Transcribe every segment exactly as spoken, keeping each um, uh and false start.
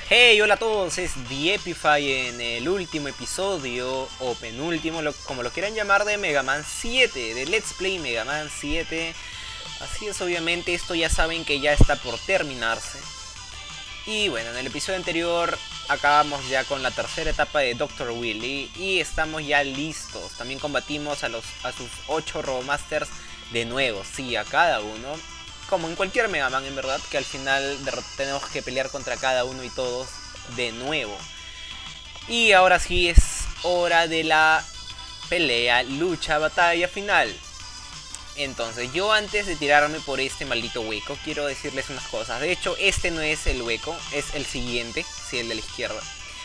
Hey, hola a todos, es The Epify en el último episodio, o penúltimo, lo, como lo quieran llamar, de Mega Man siete, de Let's Play Mega Man siete. Así es, obviamente, esto ya saben que ya está por terminarse. Y bueno, en el episodio anterior acabamos ya con la tercera etapa de doctor Wily y estamos ya listos. También combatimos a, los, a sus ocho Robomasters de nuevo, sí, a cada uno. Como en cualquier Mega Man, en verdad, que al final tenemos que pelear contra cada uno y todos de nuevo. Y ahora sí es hora de la pelea, lucha, batalla final. Entonces, yo antes de tirarme por este maldito hueco, quiero decirles unas cosas. De hecho, este no es el hueco, es el siguiente, sí, el de la izquierda.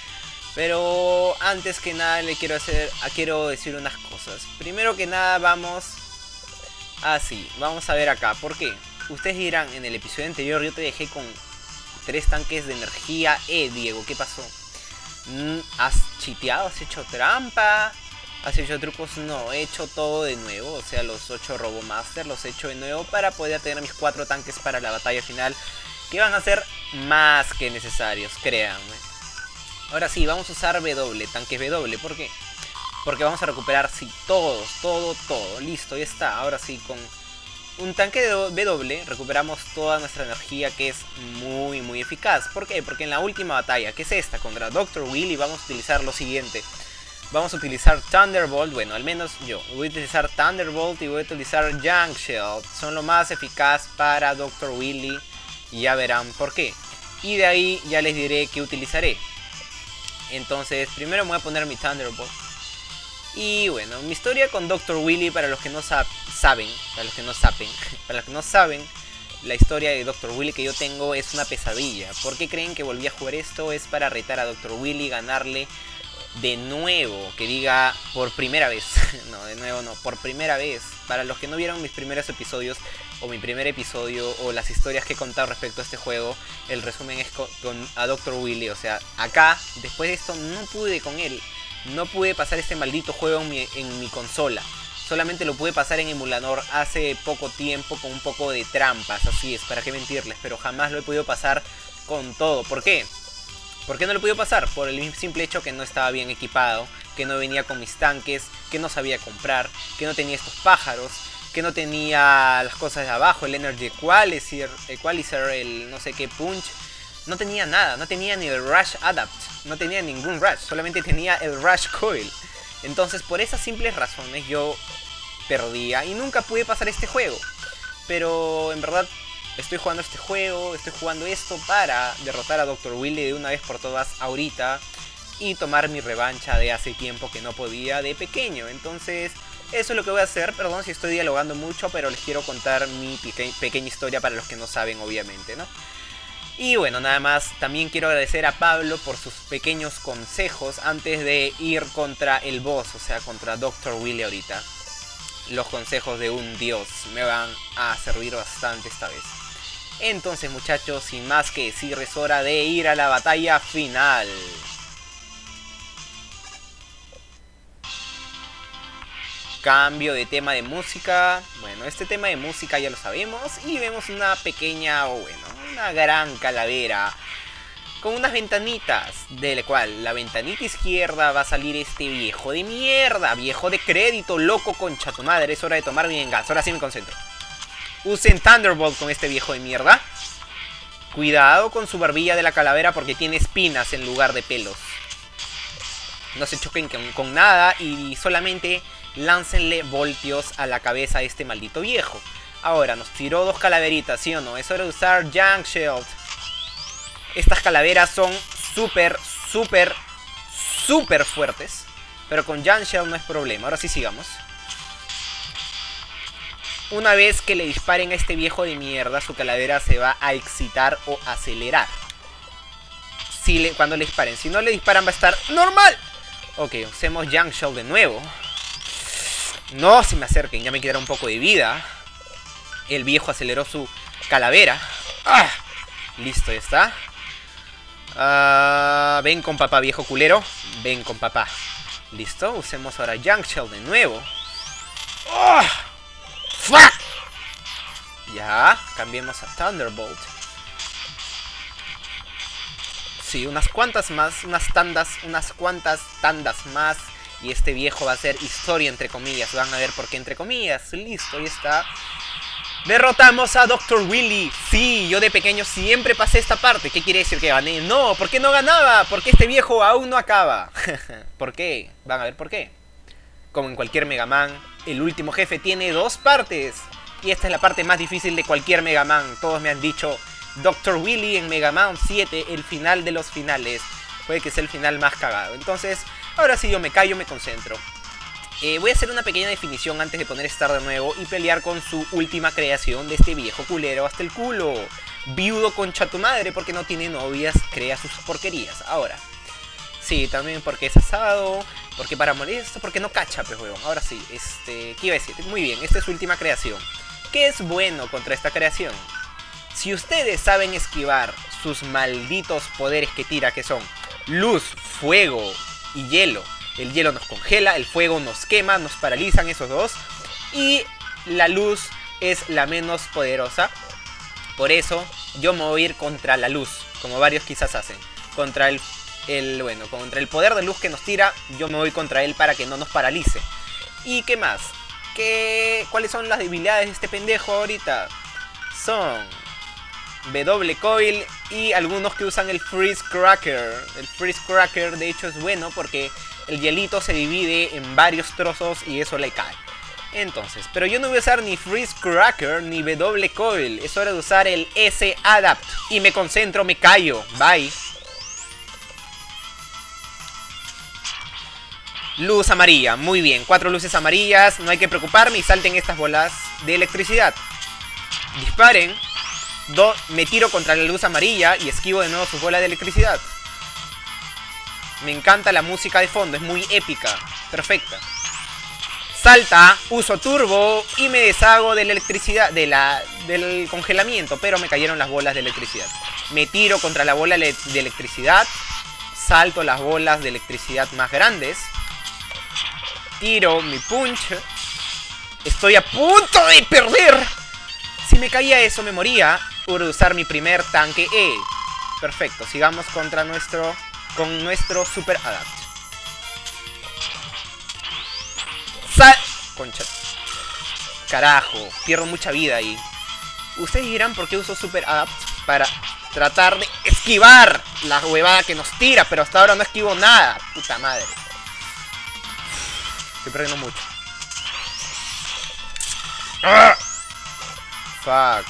Pero antes que nada le quiero hacer, quiero decir unas cosas. Primero que nada vamos... Ah, sí, vamos a ver acá, ¿por qué? Ustedes dirán, en el episodio anterior yo te dejé con tres tanques de energía. Eh, Diego, ¿qué pasó? ¿Has chiteado? ¿Has hecho trampa? ¿Has hecho trucos? No, he hecho todo de nuevo. O sea, los ocho Robomaster los he hecho de nuevo para poder tener mis cuatro tanques para la batalla final, que van a ser más que necesarios, créanme. Ahora sí, vamos a usar W, tanques W. ¿Por qué? Porque vamos a recuperar, sí, todos, todo, todo. Listo, ya está. Ahora sí, con un tanque de W recuperamos toda nuestra energía, que es muy muy eficaz. ¿Por qué? Porque en la última batalla, que es esta, contra doctor Wily, vamos a utilizar lo siguiente. Vamos a utilizar Thunderbolt, bueno, al menos yo. Voy a utilizar Thunderbolt y voy a utilizar Junk Shield. Son lo más eficaz para doctor Wily y ya verán por qué. Y de ahí ya les diré qué utilizaré. Entonces, primero me voy a poner mi Thunderbolt. Y bueno, mi historia con doctor Wily, para los que no sab saben, para los que no saben, para los que no saben, la historia de doctor Wily que yo tengo es una pesadilla. ¿Por qué creen que volví a jugar esto? Es para retar a doctor Wily, ganarle de nuevo, que diga por primera vez. No, de nuevo no, por primera vez. Para los que no vieron mis primeros episodios, o mi primer episodio, o las historias que he contado respecto a este juego, el resumen es con, con a doctor Wily. O sea, acá, después de esto, no pude con él. No pude pasar este maldito juego en mi, en mi consola. Solamente lo pude pasar en emulador hace poco tiempo con un poco de trampas. Así es, para qué mentirles. Pero jamás lo he podido pasar con todo. ¿Por qué? ¿Por qué no lo he podido pasar? Por el simple hecho que no estaba bien equipado, que no venía con mis tanques, que no sabía comprar, que no tenía estos pájaros, que no tenía las cosas de abajo, el Energy Equalizer, Equalizer el no sé qué punch. No tenía nada, no tenía ni el Rush Adapt, no tenía ningún Rush, solamente tenía el Rush Coil. Entonces, por esas simples razones yo perdía y nunca pude pasar este juego. Pero en verdad estoy jugando este juego, estoy jugando esto para derrotar a doctor Wily de una vez por todas ahorita y tomar mi revancha de hace tiempo que no podía de pequeño. Entonces, eso es lo que voy a hacer. Perdón si estoy dialogando mucho, pero les quiero contar mi peque pequeña historia para los que no saben, obviamente, ¿no? Y bueno, nada más, también quiero agradecer a Pablo por sus pequeños consejos antes de ir contra el boss, o sea, contra doctor Wily ahorita. Los consejos de un dios me van a servir bastante esta vez. Entonces, muchachos, sin más que decir, es hora de ir a la batalla final. Cambio de tema de música. Bueno, este tema de música ya lo sabemos. Y vemos una pequeña, o bueno, una gran calavera con unas ventanitas, de la cual la ventanita izquierda va a salir este viejo de mierda, viejo de crédito, loco concha tu madre. Es hora de tomar mi venganza. Ahora sí me concentro. Usen Thunderbolt con este viejo de mierda. Cuidado con su barbilla de la calavera porque tiene espinas en lugar de pelos. No se choquen con, con nada y solamente láncenle voltios a la cabeza a este maldito viejo. Ahora, nos tiró dos calaveritas, ¿sí o no? Es hora de usar Junk Shield. Estas calaveras son súper, súper, súper fuertes. Pero con Junk Shield no es problema. Ahora sí sigamos. Una vez que le disparen a este viejo de mierda, su calavera se va a excitar o acelerar. Si le, cuando le disparen. Si no le disparan va a estar normal. Ok, usemos Junk Shield de nuevo. No se me acerquen, ya me quedará un poco de vida. El viejo aceleró su calavera. ¡Ah! Listo, ya está. Uh, ven con papá, viejo culero. Ven con papá. Listo, usemos ahora Junk Shield de nuevo. ¡Oh! ¡Fuck! Ya, cambiemos a Thunderbolt. Sí, unas cuantas más, unas tandas, unas cuantas tandas más. Y este viejo va a ser historia entre comillas. Van a ver por qué entre comillas. Listo, ahí está. Derrotamos a doctor Willy. Sí, yo de pequeño siempre pasé esta parte. ¿Qué quiere decir que gané? No, ¿por qué no ganaba? Porque este viejo aún no acaba. ¿Por qué? Van a ver por qué. Como en cualquier Mega Man, el último jefe tiene dos partes. Y esta es la parte más difícil de cualquier Mega Man. Todos me han dicho, doctor Willy en Mega Man siete, el final de los finales. Puede que sea el final más cagado. Entonces, ahora sí yo me callo, me concentro. Eh, voy a hacer una pequeña definición antes de poner Star de nuevo y pelear con su última creación de este viejo culero hasta el culo. Viudo concha tu madre porque no tiene novias, crea sus porquerías. Ahora, sí, también porque es asado, porque para morir esto, porque no cacha, pues huevón. Ahora sí, este, ¿qué iba a decir? Muy bien, esta es su última creación. ¿Qué es bueno contra esta creación? Si ustedes saben esquivar sus malditos poderes que tira, que son luz, fuego y hielo. El hielo nos congela, el fuego nos quema, nos paralizan esos dos. Y la luz es la menos poderosa. Por eso yo me voy a ir contra la luz, como varios quizás hacen. Contra el, el, bueno, contra el poder de luz que nos tira, yo me voy contra él para que no nos paralice. ¿Y qué más? ¿Qué, ¿Cuáles son las debilidades de este pendejo ahorita? Son W Coil y algunos que usan el Freeze Cracker. El Freeze Cracker de hecho es bueno porque el hielito se divide en varios trozos y eso le cae. Entonces, pero yo no voy a usar ni Freeze Cracker ni W Coil. Es hora de usar el S Adapt. Y me concentro, me callo. Bye. Luz amarilla, muy bien. Cuatro luces amarillas, no hay que preocuparme y salten estas bolas de electricidad. Disparen. Do, me tiro contra la luz amarilla y esquivo de nuevo sus bolas de electricidad. Me encanta la música de fondo, es muy épica, perfecta. Salta, uso turbo y me deshago de la electricidad, de la, del congelamiento, pero me cayeron las bolas de electricidad. Me tiro contra la bola de electricidad, salto las bolas de electricidad más grandes. Tiro mi punch. Estoy a punto de perder. Si me caía eso me moría por usar mi primer tanque E. Perfecto, sigamos contra nuestro, con nuestro Super Adapt. Sal... Concha. Carajo, pierdo mucha vida ahí. Ustedes dirán por qué uso Super Adapt. Para tratar de esquivar la huevada que nos tira, pero hasta ahora no esquivo nada. Puta madre. Estoy perdiendo mucho. ¡Ah! Fuck.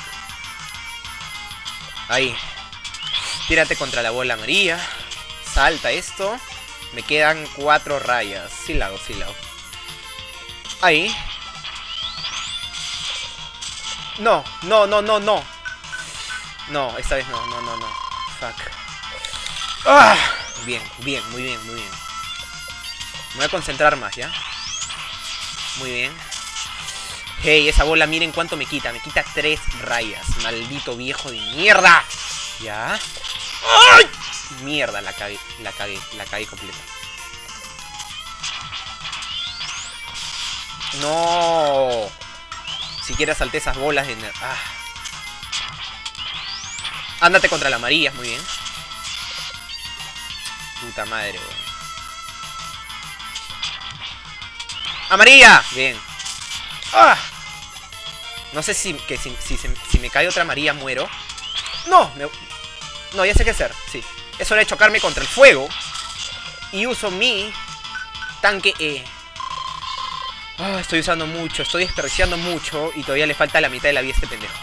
Ahí. Tírate contra la bola amarilla. Salta esto. Me quedan cuatro rayas. Sí la hago, sí la hago. Ahí. No, no, no, no, no. No, esta vez no, no, no, no. Fuck. ¡Ah! Bien, bien, muy bien, muy bien. Me voy a concentrar más, ¿ya? Muy bien. Hey, esa bola, miren cuánto me quita. Me quita tres rayas. Maldito viejo de mierda. ¿Ya? ¡Ay! Mierda, la cagué, la cagué, la cagué completa. No. Siquiera salté esas bolas de... Ah. Ándate contra la amarilla, muy bien. Puta madre, weón. ¡Amarilla! Bien. ¡Ah! No sé si, que si, si, si me cae otra amarilla muero. ¡No! Me... No, ya sé qué hacer, sí. Es hora de chocarme contra el fuego. Y uso mi tanque E. Oh, estoy usando mucho, estoy desperdiciando mucho. Y todavía le falta la mitad de la vida a este pendejo.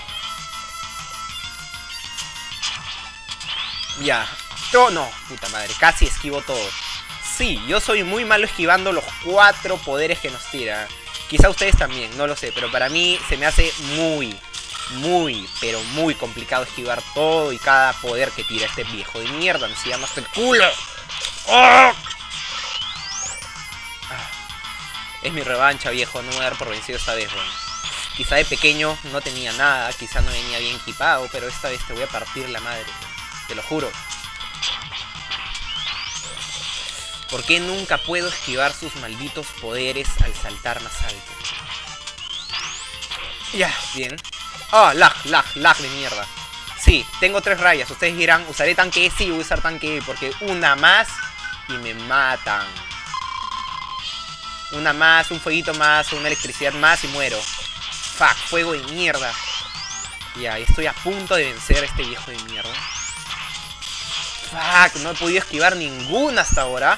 Ya. Oh, no, puta madre, casi esquivo todo. Sí, yo soy muy malo esquivando los cuatro poderes que nos tira. Quizá ustedes también, no lo sé. Pero para mí se me hace muy, muy, pero muy complicado esquivar todo y cada poder que tira este viejo de mierda. Me sigue hasta el culo. ¡Oh! Es mi revancha, viejo. No me voy a dar por vencido esta vez, bueno. Quizá de pequeño no tenía nada. Quizá no venía bien equipado. Pero esta vez te voy a partir la madre. Te lo juro. ¿Por qué nunca puedo esquivar sus malditos poderes al saltar más alto? Ya, bien. Ah, oh, lag, lag, lag de mierda. Sí, tengo tres rayas. Ustedes dirán, ¿usaré tanque E? Sí, voy a usar tanque E porque una más y me matan. Una más, un fueguito más, una electricidad más y muero. Fuck, fuego de mierda. Ya, estoy a punto de vencer a este viejo de mierda. Fuck, no he podido esquivar ninguna hasta ahora.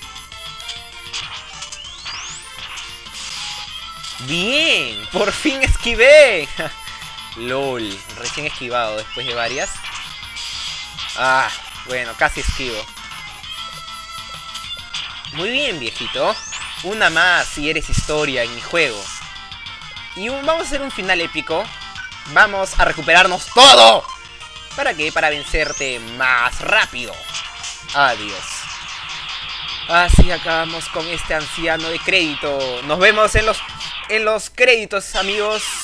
Bien, por fin esquivé. LOL, recién esquivado después de varias. Ah, bueno, casi esquivo. Muy bien, viejito. Una más y eres historia en mi juego. Y un, vamos a hacer un final épico. Vamos a recuperarnos todo. ¿Para qué? Para vencerte más rápido. Adiós. Así acabamos con este anciano de crédito. Nos vemos en los, en los créditos, amigos.